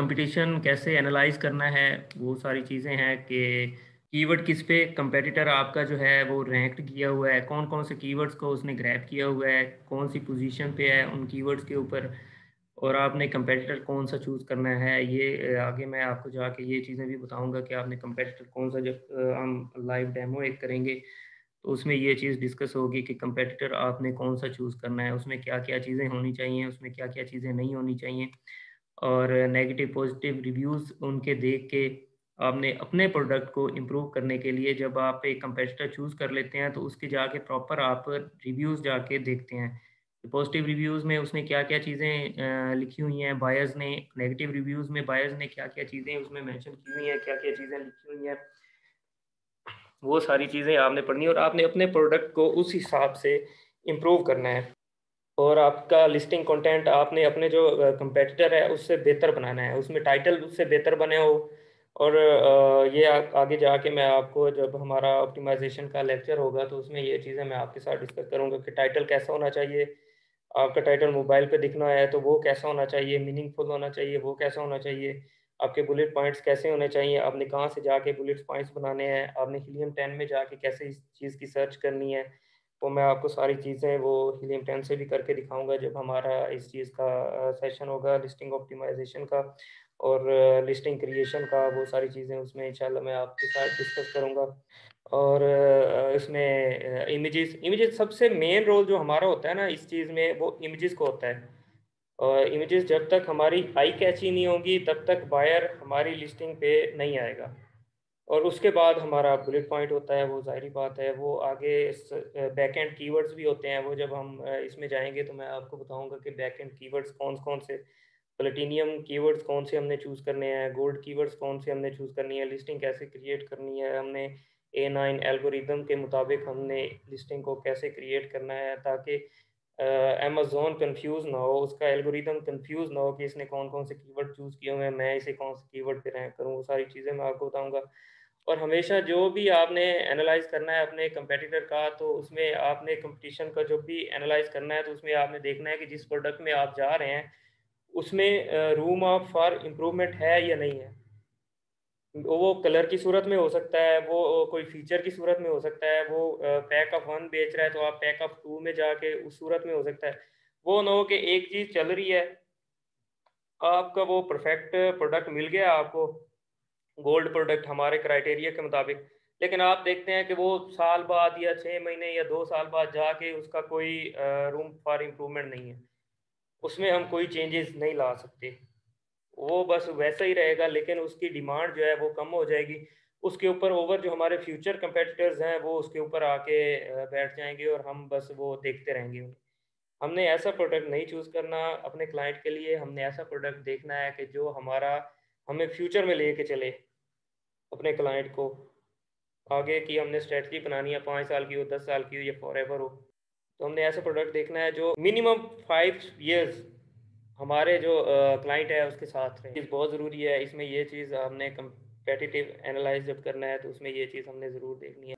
Competition कैसे analyse करना है, वो सारी चीज़ें हैं कि कीवर्ड किस पे कंपेटिटर आपका जो है वो रैंक्ड किया हुआ है, कौन-कौन से कीवर्ड्स को उसने ग्रैब किया हुआ है, कौन-सी पोज़ीशन पे है उन कीवर्ड्स के ऊपर और आपने कंपेटिटर कौन-सा चूज़ करना है। ये आगे मैं आपको जाके ये चीज़ें भी बताऊँगा कि आपने कंपेटिटर कौन-सा जब हम लाइव डेमो एक करेंगे, तो उसमें ये चीज़ डिस्कस होगी कि कंपेटिटर आपने कौन-सा चूज़ करना है, उसमें क्या-क्या चीज़ें होनी चाहिए, उसमें क्या-क्या चीज़ें नहीं होनी चाहिए। और नेगेटिव पॉजिटिव रिव्यूज़ उनके देख के आपने अपने प्रोडक्ट को इम्प्रूव करने के लिए जब आप एक कंपेटिटर चूज़ कर लेते हैं, तो उसके जाके प्रॉपर आप रिव्यूज़ जाके देखते हैं। पॉजिटिव रिव्यूज़ में उसने क्या-क्या चीज़ें लिखी हुई हैं बायर्स ने, नेगेटिव रिव्यूज़ में बायर्स ने क्या-क्या चीज़ें उसमें मेंशन की हुई हैं, क्या-क्या चीज़ें लिखी हुई हैं, वो सारी चीज़ें आपने पढ़नी है और आपने अपने प्रोडक्ट को उस हिसाब से इम्प्रूव करना है। और आपका लिस्टिंग कंटेंट आपने अपने जो कंपेटिटर है उससे बेहतर बनाना है, उसमें टाइटल उससे बेहतर बने हो और ये आगे जाके मैं आपको जब हमारा ऑप्टिमाइज़ेशन का लेक्चर होगा तो उसमें ये चीज़ें मैं आपके साथ डिस्कस करूँगा कि टाइटल कैसा होना चाहिए। आपका टाइटल मोबाइल पे दिखना है तो वो कैसा होना चाहिए, मीनिंगफुल होना चाहिए, वो कैसा होना चाहिए, आपके बुलेट पॉइंट्स कैसे होने चाहिए, आपने कहाँ से जाके बुलेट पॉइंट्स बनाने हैं, आपने हीलियम 10 में जाके कैसे इस चीज़ की सर्च करनी है। वो मैं आपको सारी चीज़ें वो हीलियम 10 से भी करके दिखाऊँगा जब हमारा इस चीज़ का सेशन होगा लिस्टिंग ऑप्टिमाइज़ेशन का और लिस्टिंग क्रिएशन का, वो सारी चीज़ें उसमें इंशाल्लाह मैं आपके साथ डिस्कस करूँगा। और इसमें इमेजेस सबसे मेन रोल जो हमारा होता है ना इस चीज़ में, वो इमेजेस को होता है। और इमेजेस जब तक हमारी आई कैची नहीं होंगी तब तक बायर हमारी लिस्टिंग पे नहीं आएगा। और उसके बाद हमारा बुलेट पॉइंट होता है, वो ज़ाहिर-सी बात है, वो आगे बैक एंड कीवर्ड्स भी होते हैं, वो जब हम इसमें जाएँगे तो मैं आपको बताऊँगा कि बैक एंड कीवर्ड्स कौन-कौन से, प्लैटिनियम कीवर्ड्स कौन से हमने चूज़ करने हैं, गोल्ड कीवर्ड्स कौन से हमने चूज़ करनी है, लिस्टिंग कैसे क्रिएट करनी है, हमने A9 एल्गोरिदम के मुताबिक हमने लिस्टिंग को कैसे क्रिएट करना है ताकि अमेज़न कन्फ्यूज़ ना हो, उसका एल्गोरिदम कन्फ्यूज़ ना हो कि इसने कौन-कौन से कीवर्ड चूज़ किए हुए हैं, मैं इसे कौन से कीवर्ड पे रैंक करूँ, वो सारी चीज़ें मैं आपको बताऊँगा। और हमेशा जो भी आपने एनालाइज़ करना है अपने कंपेटिटर का, तो उसमें आपने कॉम्पिटिशन का जब भी एनालाइज़ करना है, तो उसमें आपने देखना है कि जिस प्रोडक्ट में आप जा रहे हैं, उसमें रूम ऑफ फॉर इम्प्रूवमेंट है या नहीं है। वो कलर की सूरत में हो सकता है, वो कोई फ़ीचर की सूरत में हो सकता है, वो पैक ऑफ 1 बेच रहा है, तो आप पैक ऑफ 2 में जाके उस सूरत में हो सकता है। वो ना हो कि एक चीज़ चल रही है, आपका वो परफेक्ट प्रोडक्ट मिल गया आपको, गोल्ड प्रोडक्ट हमारे क्राइटेरिया के मुताबिक, लेकिन आप देखते हैं कि वो साल बाद या 6 महीने या 2 साल बाद जाके उसका कोई रूम फॉर इम्प्रूवमेंट नहीं है। उसमें हम कोई चेंजेस नहीं ला सकते। वो बस वैसा ही रहेगा, लेकिन उसकी डिमांड जो है वो कम हो जाएगी। उसके ऊपर ओवर जो हमारे फ्यूचर कंपेटिटर्स हैं वो उसके ऊपर आके बैठ जाएँगे और हम बस वो देखते रहेंगे उन्हें। हमने ऐसा प्रोडक्ट नहीं चूज़ करना अपने क्लाइंट के लिए, हमने ऐसा प्रोडक्ट देखना है कि जो हमारा हमें फ्यूचर में लेके चले अपने क्लाइंट को। आगे की हमने स्ट्रैटेजी बनानी है, 5 साल की हो, 10 साल की हो या फॉरएवर हो। तो हमने ऐसा प्रोडक्ट देखना है जो मिनिमम 5 इयर्स हमारे जो क्लाइंट है उसके साथ रहे। चीज़ बहुत ज़रूरी है, इसमें ये चीज़ हमने कम्पेटिटिव एनालाइज़ जब करना है तो उसमें ये चीज़ हमने ज़रूर देखनी है।